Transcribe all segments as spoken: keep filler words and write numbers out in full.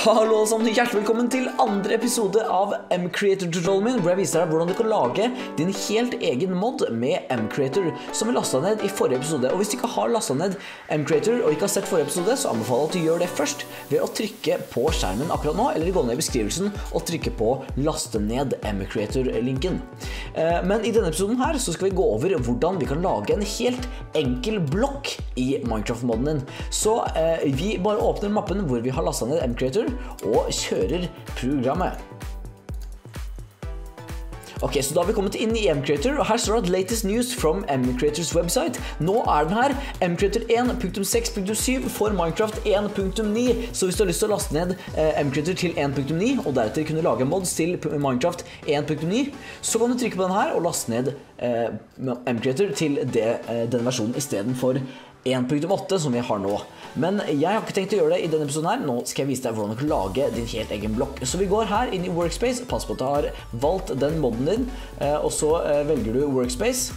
Hallo alle sammen, hjertelig velkommen til andre episode av M-Creator-tutorialen min, hvor jeg viser deg hvordan du kan lage din helt egen mod med M-Creator, som vi lastet ned i forrige episode. Og hvis du ikke har lastet ned M-Creator og ikke har sett forrige episode, så anbefaler jeg at du gjør det først ved å trykke på skjermen akkurat nå, eller gå ned i beskrivelsen og trykke på laste ned M-Creator-linken. Men i denne episoden her så skal vi gå over hvordan vi kan lage en helt enkel blokk i Minecraft-modden din. Så vi bare åpner mappen hvor vi har lastet ned M-Creator og kjører programmet. Ok, så da har vi kommet inn i M-Creator, og her står det at latest news from M-Creators website. Nå er den her, M-Creator one punkt six punkt seven for Minecraft one punkt nine, så hvis du har lyst til å laste ned eh, M-Creator til one punkt nine, og deretter kunne lage mods til Minecraft one punkt nine, så kan du trykke på den her og laste ned eh, M-Creator til det, eh, den versjonen i stedet for one punkt eight som vi har nå. Men jeg har ikke tenkt å gjøre det i denne episoden her. Nå skal jeg vise deg hvordan du kan lage din helt egen blokk. Så vi går her inn i Workspace. Pass på at du har valgt den modden din, og så velger du Workspace.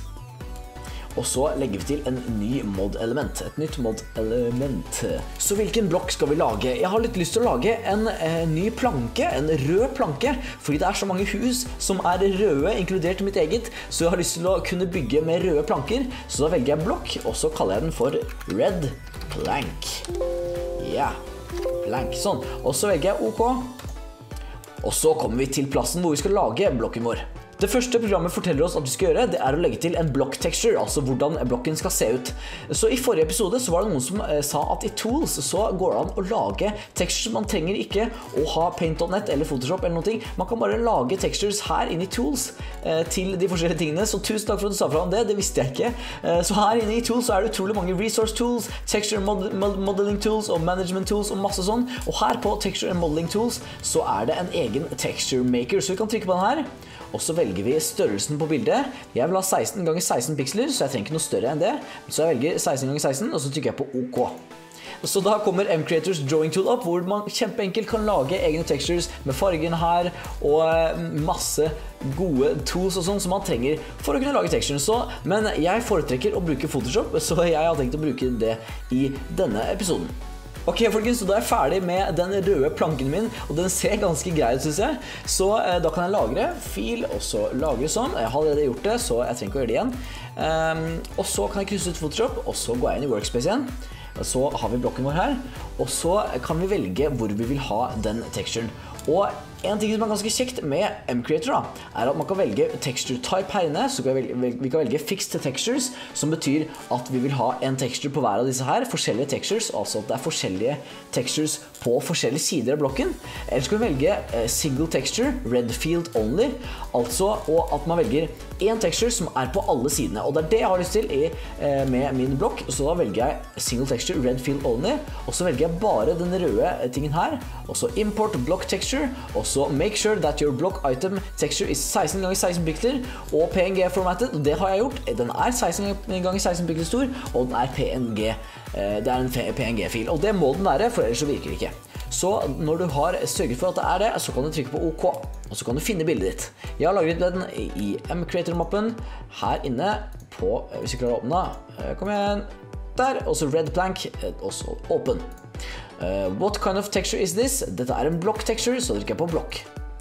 Og så legger vi til en ny mod-element, et nytt mod-element. Så hvilken blokk skal vi lage? Jeg har litt lyst til å lage en eh, ny planke, en rød planke, fordi det er så mange hus som er røde, inkludert mitt eget, så jeg har lyst til å kunne bygge med røde planker, så da velger jeg blokk, og så kaller jeg den for Red Plank. Ja, plank, sånn. Og så velger jeg OK. Og så kommer vi til plassen hvor vi skal lage blokken vår. Det første programmet forteller oss at vi skal gjøre, det er å legge til en block texture, altså hvordan blokken skal se ut. Så i forrige episode så var det noen som eh, sa at i Tools så går det an å lage textures. Man trenger ikke å ha Paint dot net eller Photoshop eller noe. Man kan bare lage textures her inne i Tools eh, til de forskjellige tingene. Så tusen takk for at du sa fra om det, det visste jeg ikke. Eh, så her inne i Tools så er det utrolig mange resource tools, texture mod mod modeling tools og management tools og masse sånn. Og her på texture and modeling tools så er det en egen texture maker, så vi kan trykke på den her. Og så velger vi størrelsen på bildet. Jeg vil ha sixteen ganger sixteen pixeler, så jeg trenger ikke noe større enn det. Så jeg velger sixteen ganger sixteen, og så trykker jeg på OK. Så da kommer M-Creators Drawing Tool opp, hvor man kjempeenkelt kan lage egne textures med fargen her, og masse gode tools og sånn som man trenger for å kunne lage texturen. Så, men jeg foretrekker å bruke Photoshop, så jeg har tenkt å bruke det i denne episoden. Ok, folkens, så da er jeg ferdig med den røde planken min, og den ser ganske grei ut, synes jeg. Så eh, da kan jeg lagre fil, og så lagre sånn. Jeg har allerede gjort det, så jeg trenger ikke å gjøre det igjen. Um, og så kan jeg krysse ut Photoshop, og så går jeg inn i Workspace igjen. Så har vi blokken vår her, og så kan vi velge hvor vi vil ha den texturen. Og en ting som er ganske kjekt med M-Creator da, er at man kan velge texture type her inne, så kan vi, velge, vi kan velge fixed textures, som betyr at vi vil ha en texture på hver av disse her, forskjellige textures, altså at det er forskjellige textures på forskjellige sider av blokken. Eller så kan vi velge eh, single texture, red field only, altså og at man velger en texture som er på alle sidene, og det er det jeg har lyst til i, eh, med min blokk, så da velger jeg single texture, red field only, og så velger jeg bare den røde tingen her, og så import block texture, og så make sure that your block item texture is sixteen ganger sixteen pixeler og P N G formatted, og det har jeg gjort. Den er sixteen ganger sixteen pixeler stor, og den er P N G. Det er en P N G-fil, og det må den være, for ellers så virker det ikke. Så når du har sørget for at det er det, så kan du trykke på OK, og så kan du finne bildet ditt. Jeg har lagret den i M-Creator-mappen, her inne på, hvis vi klarer å åpne, kom igjen, der, og så red plank, og så åpen. Uh, what kind of texture is this? Dette er en block texture, så trykker jeg på block.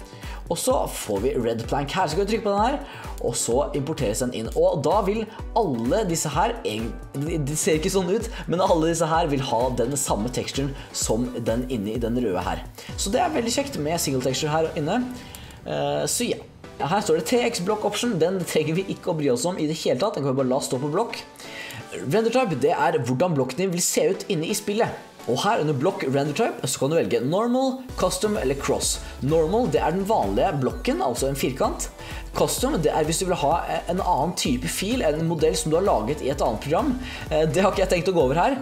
Og så får vi red plank her, så kan vi trykke på den her, og så importeres den inn. Og da vil alle disse her, det ser ikke sånn ut, men alle disse her vil ha den samme teksturen som den inne i den røde her. Så det er veldig kjekt med single texture her inne. Uh, så ja, her står det T X block option, den trenger vi ikke å bry oss om i det hele tatt, den kan vi bare la stå på block. Render type, det er hvordan blokken din vil se ut inne i spillet. Og her under block render type så kan du velge normal, custom eller cross. Normal, det er den vanlige blokken, altså en firkant. Custom, det er hvis du vil ha en annen type fil, en modell som du har laget i et annet program. Det har ikke jeg tenkt å gå over her,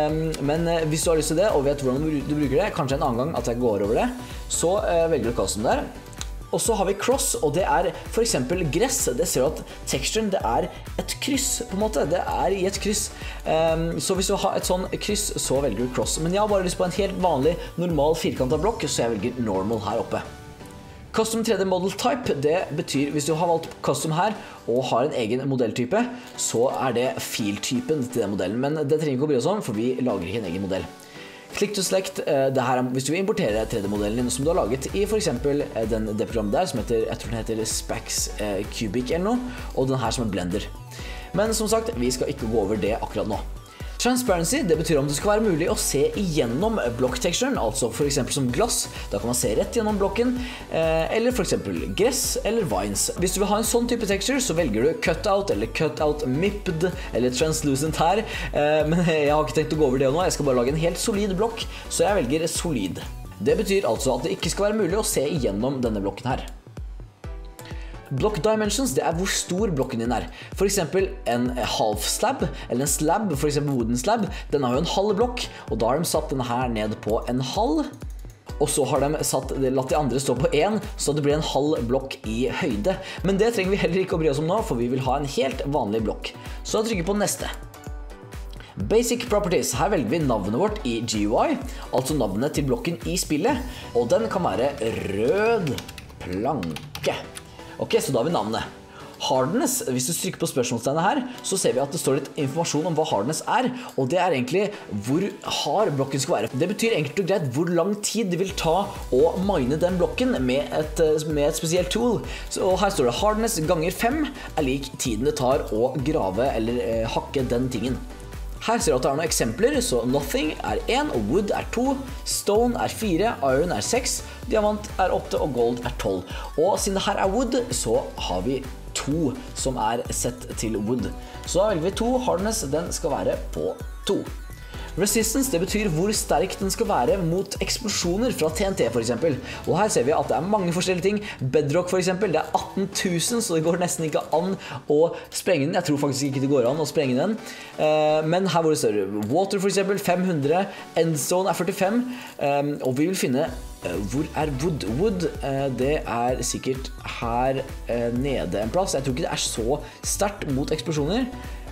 men hvis du har lyst til det og vet hvordan du bruker det, kanskje en annen gang at jeg går over det, så velger du custom der. Og så har vi cross, og det er for eksempel gress. Det ser du at teksturen, det er et kryss på en måte. Det er i et kryss. Um, så hvis du har et sånn kryss, så velger du cross. Men jeg har bare lyst på en helt vanlig, normal firkantet blokk, så jeg velger normal her oppe. Custom tre D Model Type, det betyr, hvis du har valgt custom her, og har en egen modelltype, så er det filtypen til den modellen. Men det trenger vi ikke å bry oss om, for vi lager ikke en egen modell. Click to select, det her er hvis du vil importere tre D-modellen din som du har laget i for eksempel den, det programmet der som heter, jeg tror den heter Spax Cubic eller noe, og den her som er Blender. Men som sagt, vi skal ikke gå over det akkurat nå. Transparency, det betyr om det skal være mulig å se igjennom blokktexturen, altså for eksempel som glass, da kan man se rett gjennom blokken, eller for eksempel gress eller vines. Hvis du vil ha en sånn type texture, så velger du cutout eller cutout mipped eller translucent her, men jeg har ikke tenkt å gå over det nå, jeg skal bare lage en helt solid blokk, så jeg velger solid. Det betyr altså at det ikke skal være mulig å se igjennom denne blokken her. Block dimensions, det er hvor stor blokken din er. For eksempel en half slab, eller en slab, for eksempel wooden slab, den har jo en halv blokk, og da har de satt denne her ned på en halv, og så har de satt, latt de andre stå på en, så det blir en halv blokk i høyde. Men det trenger vi heller ikke å bry oss om nå, for vi vil ha en helt vanlig blokk. Så da trykker vi på neste. Basic Properties, her velger vi navnet vårt i G U I, altså navnet til blokken i spillet, og den kan være rød planke. Ok, så da har vi navnet. Hardness, hvis du trykker på spørsmålstegnet her, så ser vi at det står litt informasjon om hva hardness er, og det er egentlig hvor hard blokken skal være. Det betyr enkelt og greit hvor lang tid det vil ta å mine den blokken med et, med et spesielt tool. Så her står det hardness ganger fem er lik tiden det tar å grave eller eh, hakke den tingen. Her ser du at det er noen eksempler, så nothing er en, wood er to, stone er fire, iron er seks, diamant er åtte og gold er tolv. Og siden det her er wood, så har vi to som er sett til wood. Så da velger vi to, hardness den skal være på to. Resistance, det betyr hvor sterk den skal være mot eksplosjoner fra T N T for eksempel. Og her ser vi at det er mange forskjellige ting. Bedrock for eksempel, det er atten tusen, så det går nesten ikke an å sprenge den. Jeg tror faktisk ikke det går an å sprenge den. Men her hvor det står water for eksempel, fem hundre, endstone er førtifem, og vi vil finne hvor er wood? Wood, det er sikkert her nede en plass. Jeg tror ikke det er så sterkt mot eksplosjoner.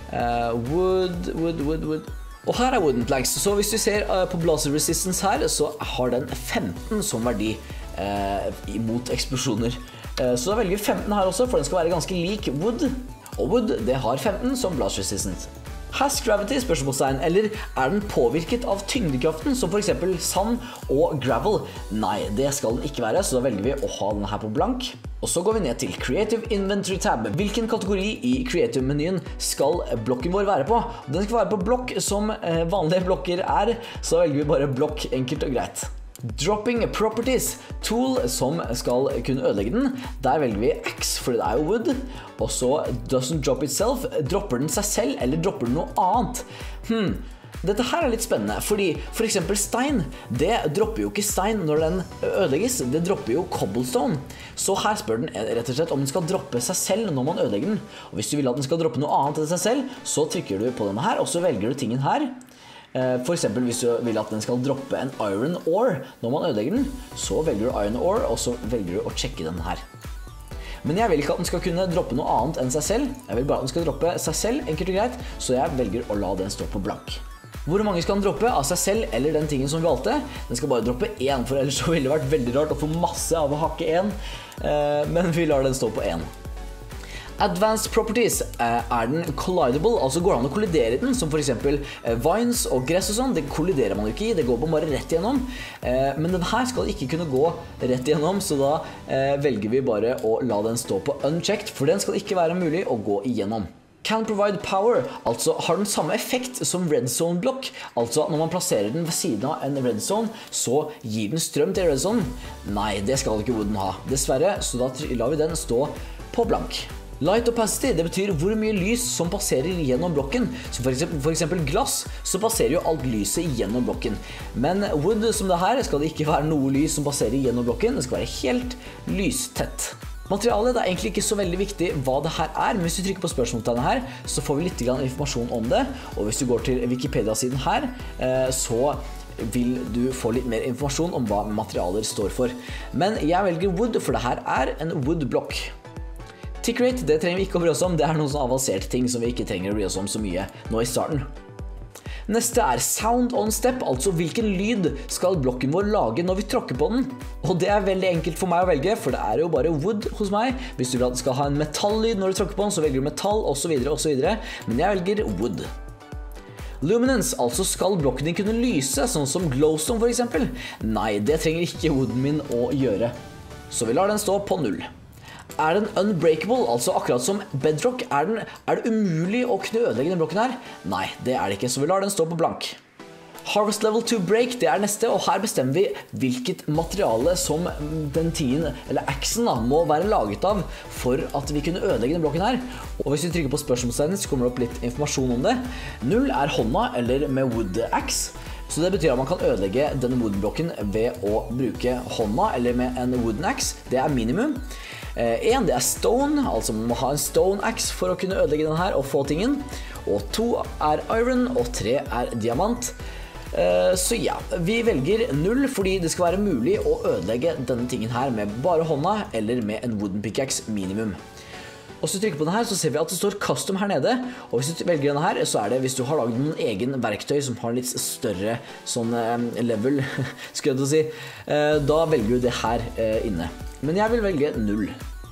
Wood, wood, wood, wood. Og her er wooden planks, så hvis du ser på blaster resistance her, så har den femten som verdi eh, imot eksplosjoner. Eh, så da velger vi femten her også, for den skal være ganske lik wood. Og wood, det har femten som blast resistance. Has gravity, spørsmålstegn, eller er den påvirket av tyngdekraften, som for eksempel sand og gravel? Nei, det skal den ikke være, så da velger vi å ha den her på blank. Og så går vi ned til Creative Inventory tab. Hvilken kategori i Creative-menyen skal blokken vår være på? Den skal være på blokk som vanlige blokker er, så velger vi bare blokk, enkelt og greit. Dropping Properties, tool som skal kunne ødelegge den. Der velger vi X, for det er jo wood. Og så doesn't drop itself. Dropper den seg selv, eller dropper den noe annet? Hmm, dette her er litt spennende, fordi for eksempel stein, det dropper jo ikke stein når den ødelegges, det dropper jo cobblestone. Så her spør den rett og slett om den skal droppe seg selv når man ødelegger den. Og hvis du vil at den skal droppe noe annet enn seg selv, så trykker du på denne her, og så velger du tingen her. For eksempel hvis du vil at den skal droppe en iron ore når man ødelegger den, så velger du iron ore, og så velger du å sjekke den her. Men jeg vil ikke at den skal kunne droppe noe annet enn seg selv. Jeg vil bare at den skal droppe seg selv, enkelt og greit, så jeg velger å la den stå på blank. Hvor mange skal den droppe av seg selv eller den tingen som vi valgte? Den skal bare droppe én, for ellers så ville det vært veldig rart å få masse av å hakke én, men vi lar den stå på én. Advanced Properties, er den collidable, altså går det an å kollidere den, som for eksempel vines og gress og sånn, det kolliderer man jo ikke i, det går bare rett igjennom. Men den her skal ikke kunne gå rett igjennom, så da velger vi bare å la den stå på unchecked, for den skal ikke være mulig å gå igjennom. Can provide power, altså har den samme effekt som redstone blokk, altså når man plasserer den ved siden av en redstone, så gir den strøm til redstone. Nei, det skal ikke wooden ha, dessverre, så da lar vi den stå på blank. Light opacity, det betyr hvor mye lys som passerer gjennom blokken. Så for eksempel, for eksempel glass, så passerer jo alt lyset gjennom blokken. Men wood som det her skal det ikke være noe lys som passerer gjennom blokken, det skal være helt lystett. Materialet, det er egentlig ikke så veldig viktig hva det her er, men hvis du trykker på spørsmålstegnet her, så får vi litt informasjon om det, og hvis du går til Wikipedia-siden her, så vil du få litt mer informasjon om hva materialer står for. Men jeg velger wood, for det her er en wood-blokk. Tick rate, det trenger vi ikke å bry oss om, det er noen sånne avanserte ting som vi ikke trenger å bry oss om så mye nå i starten. Neste er sound on step, altså hvilken lyd skal blokken vår lage når vi tråkker på den. Og det er veldig enkelt for meg å velge, for det er jo bare wood hos meg. Hvis du vil at den skal ha en metalllyd når du tråkker på den, så velger du metall, og så videre, og så videre. Men jeg velger wood. Luminance, altså skal blokken din kunne lyse, sånn som Glowstone for eksempel? Nei, det trenger ikke wooden min å gjøre. Så vi lar den stå på null. Er den unbreakable, altså akkurat som bedrock, er, den, er det umulig å kunne ødelegge den blokken her? Nei, det er det ikke, så vi lar den stå på blank. Harvest level to break, det er neste, og her bestemmer vi hvilket materiale som den tingen, eller axen da, må være laget av for at vi kunne ødelegge den blokken her. Og hvis vi trykker på spørsmålstegnet, så kommer det opp litt informasjon om det. Null er hånda, eller med wood axe. Så det betyr at man kan ødelegge denne wooden blokken ved å bruke hånda, eller med en wooden axe. Det er minimum. En, det er stone, altså man må ha en stone axe for å kunne ødelegge den her og få tingen. Og to er iron, og tre er diamant. Så ja, vi velger null fordi det skal være mulig å ødelegge denne tingen her med bare hånda eller med en wooden pickaxe minimum. Og så trykker vi på den her, så ser vi at det står custom her nede. Og hvis du velger denne her, så er det hvis du har laget noen egen verktøy som har litt større sånn level, skulle jeg til å si, da velger du det her inne. Men jeg vil velge null.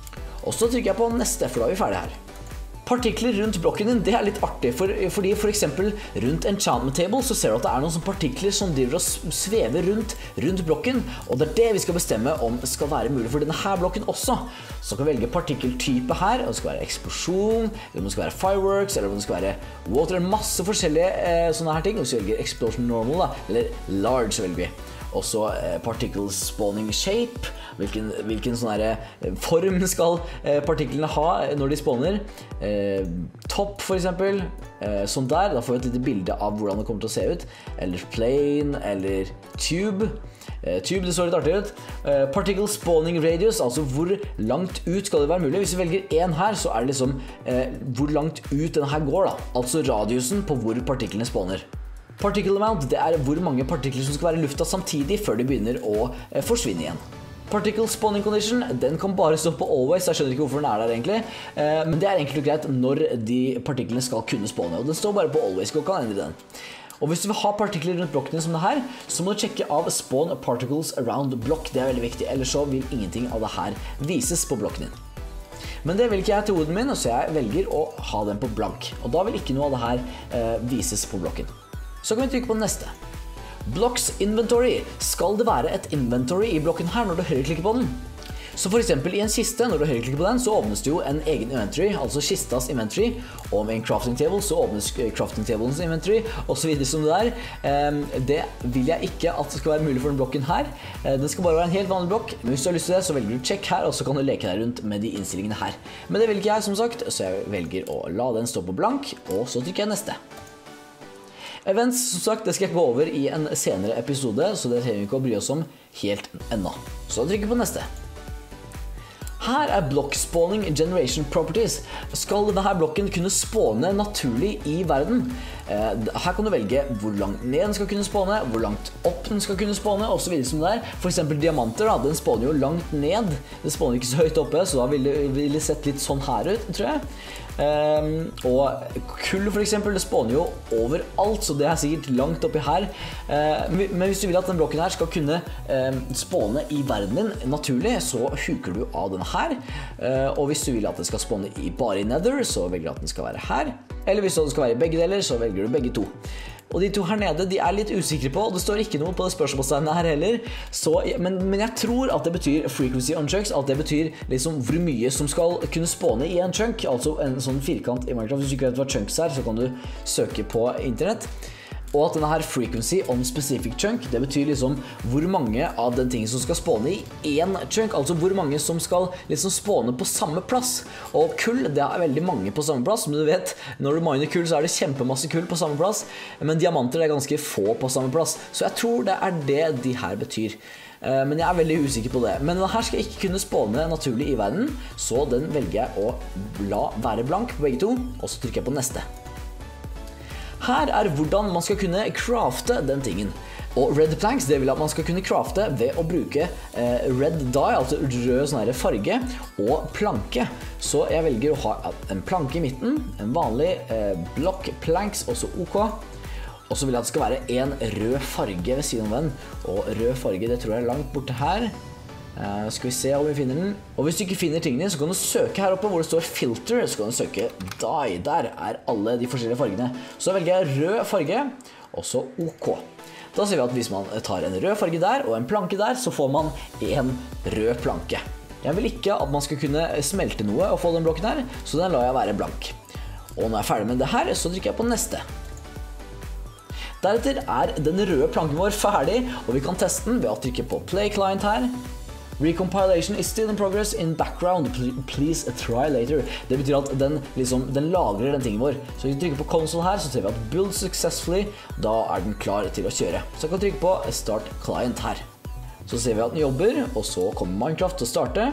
Og så trykker jeg på neste, for da er vi ferdig her. Partikler rundt blokken din, det er litt artig, for, fordi for eksempel rundt enchantment table så ser du at det er noen sånne partikler som driver og svever rundt, rundt blokken, og det er det vi skal bestemme om det skal være mulig for denne her blokken også. Så kan vi velge partikkeltype her, og det skal være eksplosjon, eller om det skal være fireworks, eller om det skal være water, masse forskjellige eh, sånne her ting, og så velger vi explosion normal da, eller large velger vi. Og så eh, particle spawning shape, hvilken, hvilken sånn her, eh, form skal eh, partiklene ha når de spawner. Eh, top for eksempel, eh, sånn der, da får vi et lite bilde av hvordan det kommer til å se ut. Eller plane, eller tube. Eh, tube, det så litt artig ut. Eh, particle spawning radius, altså hvor langt ut skal det være mulig. Hvis vi velger en her, så er det liksom eh, hvor langt ut den her går da. Altså radiusen på hvor partiklene spawner. Particle amount, det er hvor mange partikler som skal være i lufta samtidig før de begynner å eh, forsvinne igjen. Particle spawning condition, den kan bare stå på always, jeg skjønner ikke hvorfor den er der egentlig, eh, men det er enkelt og greit når de partiklene skal kunne spawne, og den står bare på always, og kan endre den. Og hvis du vil ha partikler rundt blokkene som det her, så må du sjekke av spawn particles around block, det er veldig viktig, ellers så vil ingenting av det her vises på blokken din. Men det vil ikke jeg til wooden min, så jeg velger å ha den på blank, og da vil ikke noe av det her eh, vises på blokken. Så kan vi trykke på neste. Blocks inventory. Skal det være et inventory i blokken her når du høyreklikker på den? Så for eksempel i en kiste, når du høyreklikker på den, så åpnes det jo en egen inventory, altså kistas inventory, og med en crafting table så åpnes crafting tablens inventory, og så videre som det der. Det vil jeg ikke at det skal være mulig for den blokken her. Den skal bare være en helt vanlig blokk, men hvis du har lyst til det, så velger du check her, og så kan du leke deg rundt med de innstillingene her. Men det vil ikke jeg, som sagt, så jeg velger å la den stå på blank, og så trykker jeg neste. Events, som sagt, det skal jeg gå over i en senere episode, så det trenger vi ikke å bry oss om helt ennå. Så trykker vi på neste. Her er block spawning generation properties. Skal denne blokken kunne spawne naturlig i verden? Her kan du velge hvor langt ned den skal kunne spawne, hvor langt opp den skal kunne spawne, og så videre som det er. For eksempel diamanter, da, den spawner jo langt ned. Den spawner ikke så høyt oppe, så da ville det sett litt sånn her ut, tror jeg. Um, og kull for eksempel, det spawner jo overalt, så det er sikkert langt oppi her. uh, Men hvis du vil at den blokken her skal kunne um, spawne i verden din naturlig, så huker du av denne her. uh, Og hvis du vil at det skal spawne i, bare i nether, så velger du at den skal være her. Eller hvis det skal være i begge deler, så velger du begge to. Og de to her nede, de er litt usikre på, og det står ikke noe på det spørsmålstegnet her heller. Så, men, men jeg tror at det betyr frequency on chunks, at det betyr liksom hvor mye som skal kunne spawne i en chunk, altså en sånn firkant i Minecraft. Hvis du ikke vet hva chunks er, så kan du søke på internett. Og at denne her frequency on specific chunk, det betyr liksom hvor mange av den ting som skal spawne i en chunk, altså hvor mange som skal liksom spawne på samme plass. Og kull, det er veldig mange på samme plass, men du vet, når du miner kull så er det kjempemasse kull på samme plass, men diamanter er ganske få på samme plass. Så jeg tror det er det de her betyr. Men jeg er veldig usikker på det. Men denne her skal ikke kunne spawne naturlig i verden, så den velger jeg å la være blank på begge to, og så trykker jeg på neste. Her er hvordan man skal kunne crafte den tingen. Og red planks, det vil at man skal kunne crafte ved å bruke eh, red dye, altså rød sånn her farge, og planke. Så jeg velger å ha en planke i midten, en vanlig eh, block planks, også OK. Og så vil jeg at det skal være en rød farge ved siden av den. Og rød farge, det tror jeg er langt borte her. Uh, skal vi se om vi finner den. Og hvis du ikke finner tingene, så kan du søke her oppe hvor det står filter. Så kan du søke dye. Der er alle de forskjellige fargene. Så velger jeg rød farge, og så OK. Da ser vi at hvis man tar en rød farge der og en planke der, så får man en rød planke. Jeg vil ikke at man skal kunne smelte noe og få den blokken her, så den lar jeg være blank. Og når jeg er ferdig med det her, så trykker jeg på neste. Deretter er den røde planken vår ferdig, og vi kan teste den ved å trykke på Play Client her. Recompilation is still in progress in background. Please try later. Det betyr at den, liksom, den lagrer den tingen vår. Så hvis vi trykker på console her, så ser vi at build successfully. Da er den klar til å kjøre. Så jeg kan trykke på Start Client her. Så ser vi at den jobber, og så kommer Minecraft til å starte.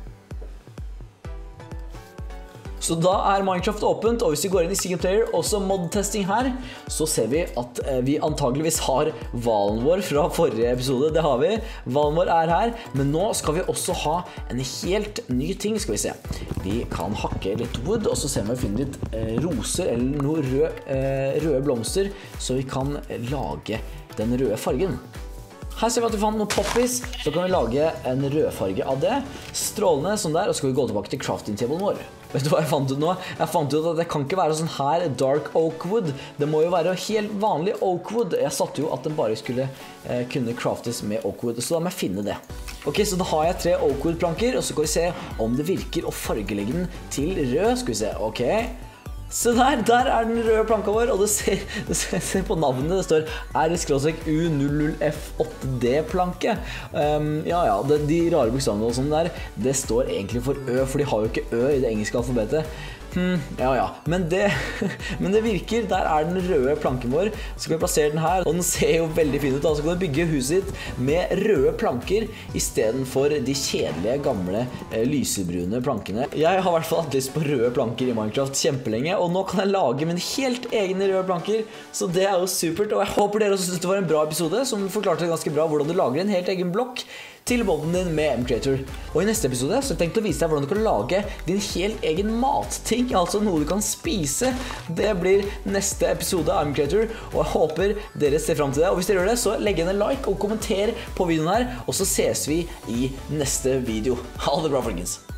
Så da er Minecraft åpent, og hvis vi går inn i single player, også mod-testing her, så ser vi at vi antageligvis har valen vår fra forrige episode. Det har vi. Valen vår er her, men nå skal vi også ha en helt ny ting, skal vi se. Vi kan hakke litt wood, og så ser vi om vi finner litt eh, roser eller noen røde, eh, røde blomster, så vi kan lage den røde fargen. Her ser vi at vi fant noen poppies, så kan vi lage en rødfarge av det. Strålende sånn der, og så skal vi gå tilbake til crafting-tablen vår. Vet du hva jeg fant ut nå? Jeg fant ut at det kan ikke være sånn her dark oak wood. Det må jo være helt vanlig oak wood. Jeg satte jo at den bare skulle eh, kunne craftes med oak wood, så da må jeg finne det. Ok, så da har jeg tre oak wood planker, og så kan vi se om det virker å fargelegge den til rød. Skal vi se, ok. Så der, der er den røde planka vår, og du ser, du ser på navnet, det står R U null null F åtte D planke. Um, ja, ja, det, de rare bokstavene og sånn der, det står egentlig for Ø, for de har jo ikke Ø i det engelske alfabetet. Hmm, ja, ja, men det, men det virker. Der er den røde planken vår. Så kan vi plassere den her, og den ser jo veldig fin ut. Da. Så kan du bygge huset ditt med røde planker i stedet for de kjedelige, gamle, eh, lysebrune plankene. Jeg har i hvert fall hatt lyst på røde planker i Minecraft kjempelenge, og nå kan jeg lage mine helt egne røde planker, så det er jo supert. Og jeg håper dere også synes det var en bra episode, som forklarte ganske bra hvordan du lager en helt egen blokk til modden din med MCreator. Og i neste episode så har jeg tenkt å vise deg hvordan du kan lage din helt egen matting, altså noe du kan spise. Det blir neste episode av MCreator, og jeg håper dere ser frem til det. Og hvis dere gjør det, så legg igjen en like og kommenter på videoen her, og så ses vi i neste video. Ha det bra, folkens!